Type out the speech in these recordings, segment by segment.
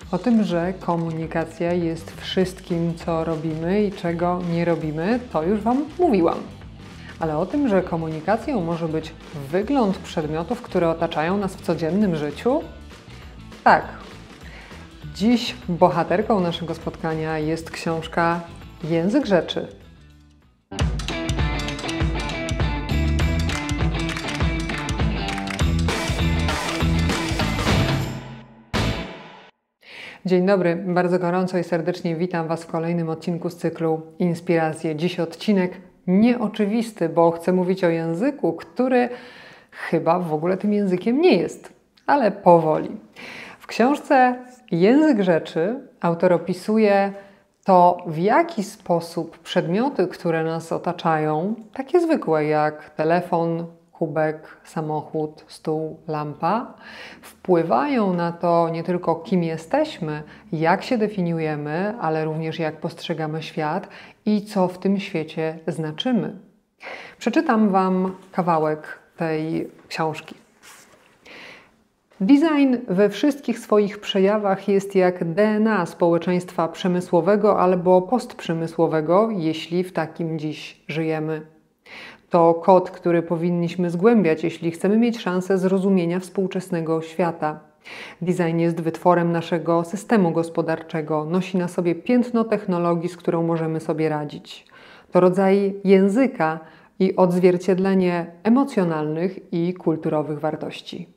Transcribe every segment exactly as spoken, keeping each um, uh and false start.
O tym, że komunikacja jest wszystkim, co robimy i czego nie robimy, to już Wam mówiłam. Ale o tym, że komunikacją może być wygląd przedmiotów, które otaczają nas w codziennym życiu? Tak. Dziś bohaterką naszego spotkania jest książka Język rzeczy. Dzień dobry, bardzo gorąco i serdecznie witam Was w kolejnym odcinku z cyklu Inspiracje. Dziś odcinek nieoczywisty, bo chcę mówić o języku, który chyba w ogóle tym językiem nie jest, ale powoli. W książce Język rzeczy autor opisuje to, w jaki sposób przedmioty, które nas otaczają, takie zwykłe jak telefon, kubek, samochód, stół, lampa, wpływają na to nie tylko kim jesteśmy, jak się definiujemy, ale również jak postrzegamy świat i co w tym świecie znaczymy. Przeczytam Wam kawałek tej książki. Design we wszystkich swoich przejawach jest jak D N A społeczeństwa przemysłowego albo postprzemysłowego, jeśli w takim dziś żyjemy. To kod, który powinniśmy zgłębiać, jeśli chcemy mieć szansę zrozumienia współczesnego świata. Design jest wytworem naszego systemu gospodarczego, nosi na sobie piętno technologii, z którą możemy sobie radzić. To rodzaj języka i odzwierciedlenie emocjonalnych i kulturowych wartości.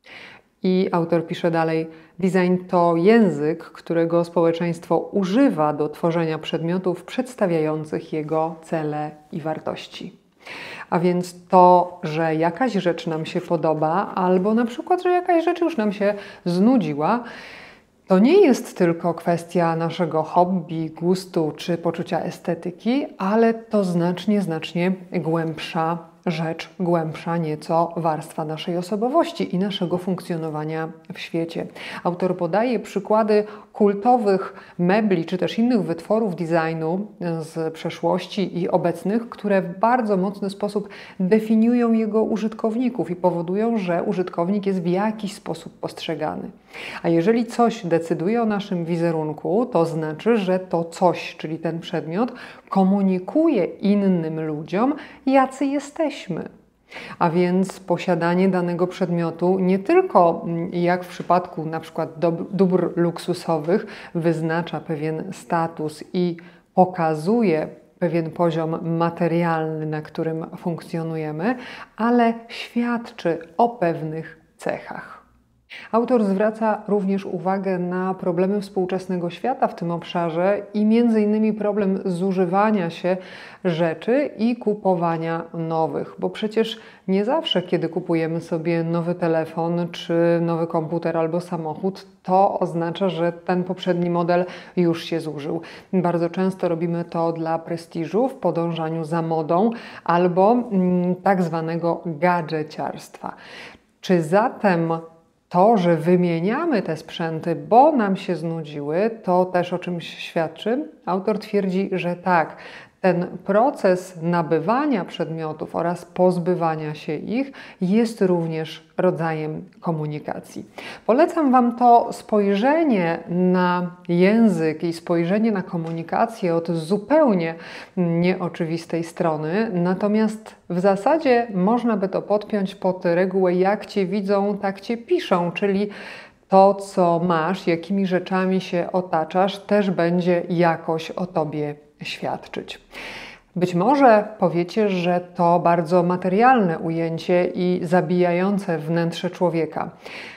I autor pisze dalej, design to język, którego społeczeństwo używa do tworzenia przedmiotów przedstawiających jego cele i wartości. A więc to, że jakaś rzecz nam się podoba, albo na przykład, że jakaś rzecz już nam się znudziła, to nie jest tylko kwestia naszego hobby, gustu czy poczucia estetyki, ale to znacznie, znacznie głębsza rzecz, głębsza nieco warstwa naszej osobowości i naszego funkcjonowania w świecie. Autor podaje przykłady kultowych mebli czy też innych wytworów designu z przeszłości i obecnych, które w bardzo mocny sposób definiują jego użytkowników i powodują, że użytkownik jest w jakiś sposób postrzegany. A jeżeli coś decyduje o naszym wizerunku, to znaczy, że to coś, czyli ten przedmiot, komunikuje innym ludziom, jacy jesteśmy. A więc posiadanie danego przedmiotu nie tylko, jak w przypadku na przykład dóbr luksusowych, wyznacza pewien status i pokazuje pewien poziom materialny, na którym funkcjonujemy, ale świadczy o pewnych cechach. Autor zwraca również uwagę na problemy współczesnego świata w tym obszarze i między innymi problem zużywania się rzeczy i kupowania nowych, bo przecież nie zawsze, kiedy kupujemy sobie nowy telefon, czy nowy komputer albo samochód, to oznacza, że ten poprzedni model już się zużył. Bardzo często robimy to dla prestiżu, w podążaniu za modą albo mm, tak zwanego gadżeciarstwa. Czy zatem to, że wymieniamy te sprzęty, bo nam się znudziły, to też o czymś świadczy? Autor twierdzi, że tak. Ten proces nabywania przedmiotów oraz pozbywania się ich jest również rodzajem komunikacji. Polecam Wam to spojrzenie na język i spojrzenie na komunikację od zupełnie nieoczywistej strony, natomiast w zasadzie można by to podpiąć pod regułę jak Cię widzą, tak Cię piszą, czyli to, co masz, jakimi rzeczami się otaczasz, też będzie jakoś o Tobie świadczyć. Być może powiecie, że to bardzo materialne ujęcie i zabijające wnętrze człowieka.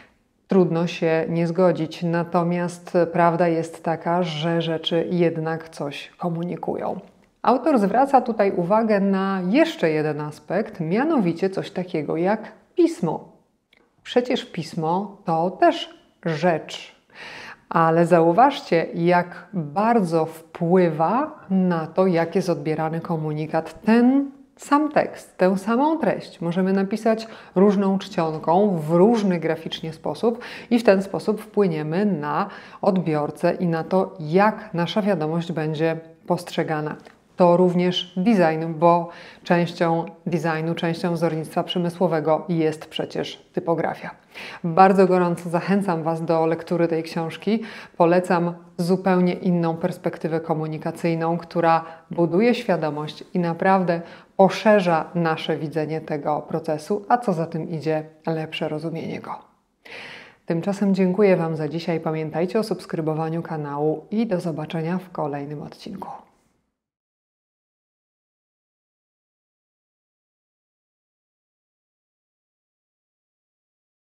Trudno się nie zgodzić, natomiast prawda jest taka, że rzeczy jednak coś komunikują. Autor zwraca tutaj uwagę na jeszcze jeden aspekt, mianowicie coś takiego jak pismo. Przecież pismo to też rzecz. Ale zauważcie, jak bardzo wpływa na to, jak jest odbierany komunikat ten sam tekst, tę samą treść. Możemy napisać różną czcionką w różny graficznie sposób i w ten sposób wpłyniemy na odbiorcę i na to, jak nasza wiadomość będzie postrzegana. to również design, bo częścią designu, częścią wzornictwa przemysłowego jest przecież typografia. Bardzo gorąco zachęcam Was do lektury tej książki. Polecam zupełnie inną perspektywę komunikacyjną, która buduje świadomość i naprawdę poszerza nasze widzenie tego procesu, a co za tym idzie, lepsze rozumienie go. Tymczasem dziękuję Wam za dzisiaj. Pamiętajcie o subskrybowaniu kanału i do zobaczenia w kolejnym odcinku.